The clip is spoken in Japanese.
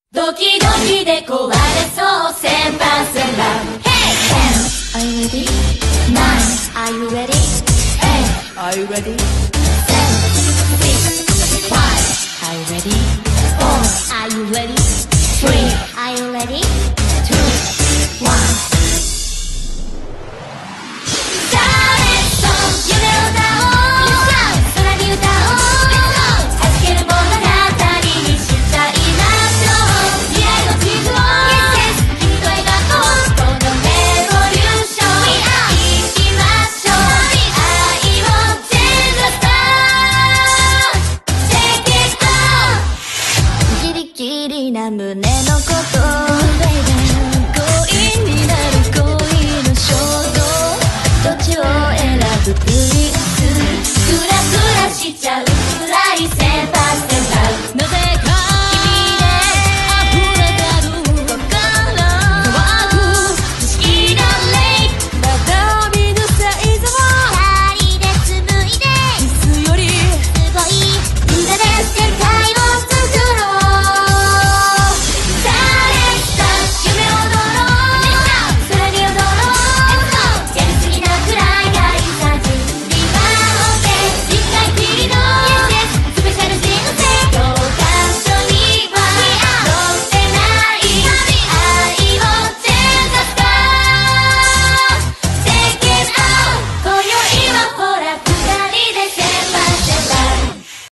ドキドキで壊れそう1000%。 Hey! 10 Are you ready? 9 Are you ready? 8 Are you ready? 7 6 5 Are you ready? 4 Are you ready? 3 Are you ready? 2 1胸のこと恋になる恋の衝動どっちを選ぶプリンスクラクラしちゃうくらい先輩